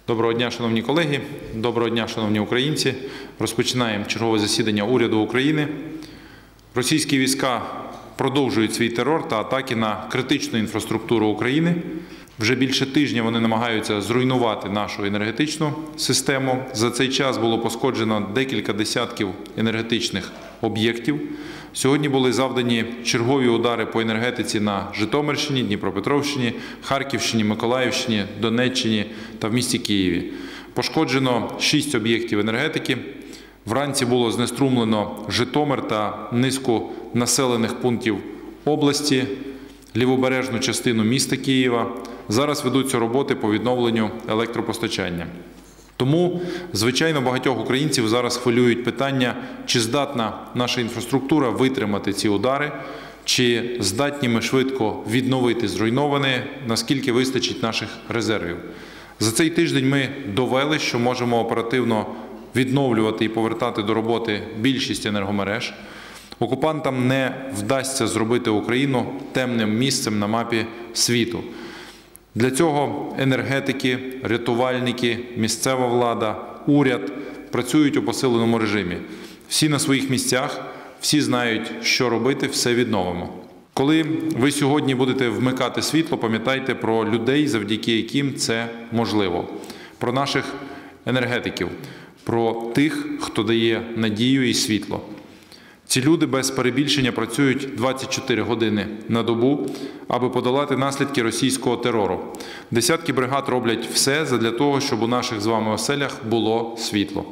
Доброго дня, шановні колеги, доброго дня, шановні українці. Розпочинаємо чергове засідання уряду України. Російські війська продовжують свій терор та атаки на критичну інфраструктуру України. Вже більше тижня вони намагаються зруйнувати нашу енергетичну систему. За цей час було пошкоджено декілька десятків енергетичних об'єктів. Сьогодні були завдані чергові удари по енергетиці на Житомирщині, Дніпропетровщині, Харківщині, Миколаївщині, Донеччині та в місті Києві. Пошкоджено 6 об'єктів енергетики. Вранці було знеструмлено Житомир та низку населених пунктів області, лівобережну частину міста Києва. Зараз ведуться роботи по відновленню електропостачання. Тому, звичайно, багатьох українців зараз хвилюють питання, чи здатна наша інфраструктура витримати ці удари, чи здатні ми швидко відновити зруйноване, наскільки вистачить наших резервів. За цей тиждень ми довели, що можемо оперативно відновлювати і повертати до роботи більшість енергомереж. Окупантам не вдасться зробити Україну темним місцем на мапі світу. Для цього енергетики, рятувальники, місцева влада, уряд працюють у посиленому режимі. Всі на своїх місцях, всі знають, що робити, все відновимо. Коли ви сьогодні будете вмикати світло, пам'ятайте про людей, завдяки яким це можливо. Про наших енергетиків, про тих, хто дає надію і світло. Ці люди без перебільшення працюють 24 години на добу, аби подолати наслідки російського терору. Десятки бригад роблять все задля того, щоб у наших з вами оселях було світло.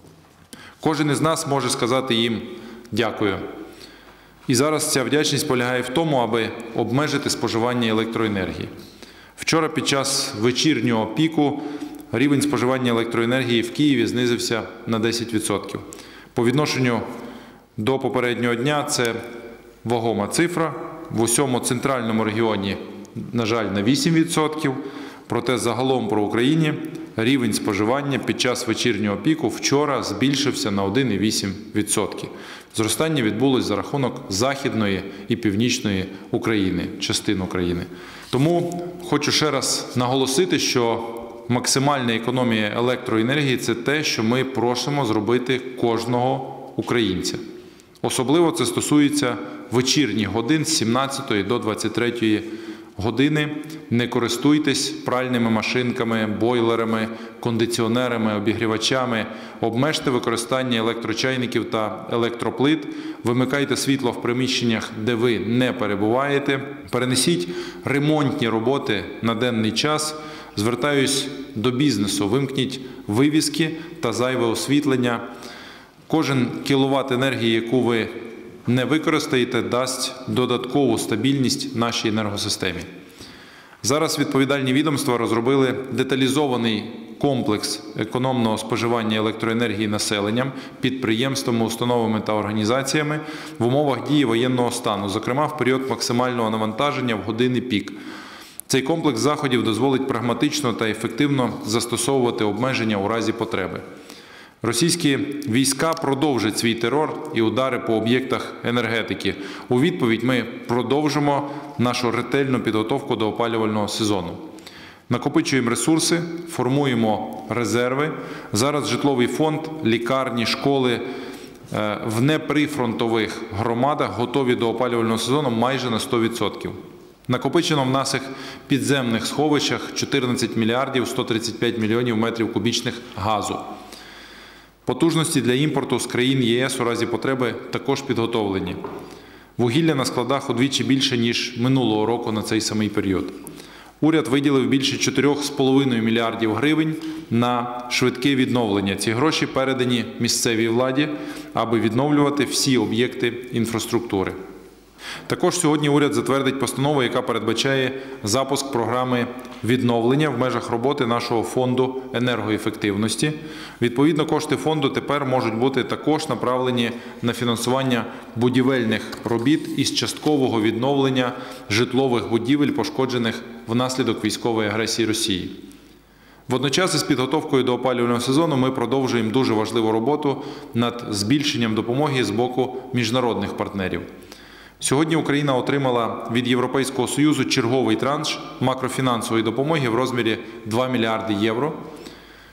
Кожен із нас може сказати їм «дякую». І зараз ця вдячність полягає в тому, аби обмежити споживання електроенергії. Вчора під час вечірнього піку рівень споживання електроенергії в Києві знизився на 10%. По відношенню до попереднього дня це вагома цифра. В усьому центральному регіоні, на жаль, на 8%. Проте загалом по Україні рівень споживання під час вечірнього піку вчора збільшився на 1,8%. Зростання відбулось за рахунок Західної і Північної України, частин України. Тому хочу ще раз наголосити, що максимальна економія електроенергії – це те, що ми просимо зробити кожного українця. Особливо це стосується вечірніх годин з 17 до 23 години. Не користуйтесь пральними машинками, бойлерами, кондиціонерами, обігрівачами. Обмежте використання електрочайників та електроплит. Вимикайте світло в приміщеннях, де ви не перебуваєте. Перенесіть ремонтні роботи на денний час. Звертаюсь до бізнесу. Вимкніть вивіски та зайве освітлення. Кожен кіловат енергії, яку ви не використаєте, дасть додаткову стабільність нашій енергосистемі. Зараз відповідальні відомства розробили деталізований комплекс економного споживання електроенергії населенням, підприємствами, установами та організаціями в умовах дії воєнного стану, зокрема в період максимального навантаження в години пік. Цей комплекс заходів дозволить прагматично та ефективно застосовувати обмеження у разі потреби. Російські війська продовжать свій терор і удари по об'єктах енергетики. У відповідь ми продовжимо нашу ретельну підготовку до опалювального сезону. Накопичуємо ресурси, формуємо резерви. Зараз житловий фонд, лікарні, школи в неприфронтових громадах готові до опалювального сезону майже на 100%. Накопичено в наших підземних сховищах 14 мільярдів 135 мільйонів метрів кубічних газу. Потужності для імпорту з країн ЄС у разі потреби також підготовлені. Вугілля на складах удвічі більше, ніж минулого року на цей самий період. Уряд виділив більше 4,5 мільярдів гривень на швидке відновлення. Ці гроші передані місцевій владі, аби відновлювати всі об'єкти інфраструктури. Також сьогодні уряд затвердить постанову, яка передбачає запуск програми відновлення в межах роботи нашого фонду енергоефективності. Відповідно, кошти фонду тепер можуть бути також направлені на фінансування будівельних робіт із часткового відновлення житлових будівель, пошкоджених внаслідок військової агресії Росії. Водночас із підготовкою до опалювального сезону ми продовжуємо дуже важливу роботу над збільшенням допомоги з боку міжнародних партнерів. Сьогодні Україна отримала від Європейського Союзу черговий транш макрофінансової допомоги в розмірі 2 мільярди євро.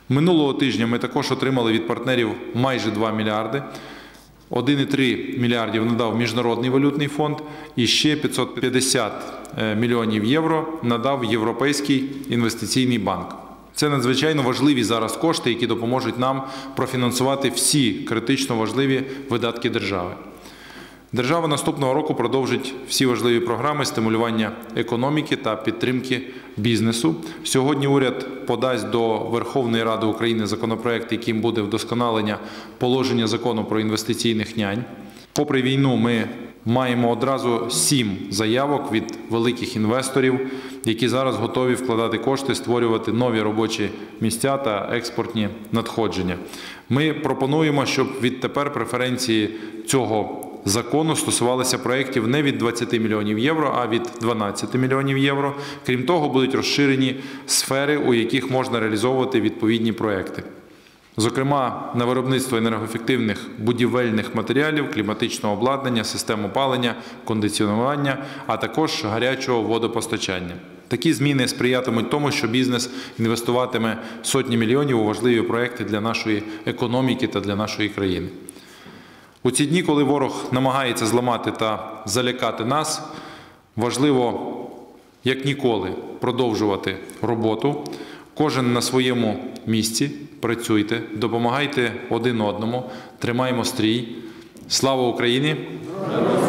Минулого тижня ми також отримали від партнерів майже 2 мільярди. 1,3 мільярдів надав Міжнародний валютний фонд і ще 550 мільйонів євро надав Європейський інвестиційний банк. Це надзвичайно важливі зараз кошти, які допоможуть нам профінансувати всі критично важливі видатки держави. Держава наступного року продовжить всі важливі програми стимулювання економіки та підтримки бізнесу. Сьогодні уряд подасть до Верховної Ради України законопроект, яким буде вдосконалення положення закону про інвестиційних нянь. Попри війну, ми маємо одразу 7 заявок від великих інвесторів, які зараз готові вкладати кошти, створювати нові робочі місця та експортні надходження. Ми пропонуємо, щоб відтепер преференції цього закону стосувалися проєктів не від 20 мільйонів євро, а від 12 мільйонів євро. Крім того, будуть розширені сфери, у яких можна реалізовувати відповідні проєкти. Зокрема, на виробництво енергоефективних будівельних матеріалів, кліматичного обладнання, систем опалення, кондиціонування, а також гарячого водопостачання. Такі зміни сприятимуть тому, що бізнес інвестуватиме сотні мільйонів у важливі проєкти для нашої економіки та для нашої країни. У ці дні, коли ворог намагається зламати та залякати нас, важливо, як ніколи, продовжувати роботу. Кожен на своєму місці, працюйте, допомагайте один одному, тримаємо стрій. Слава Україні!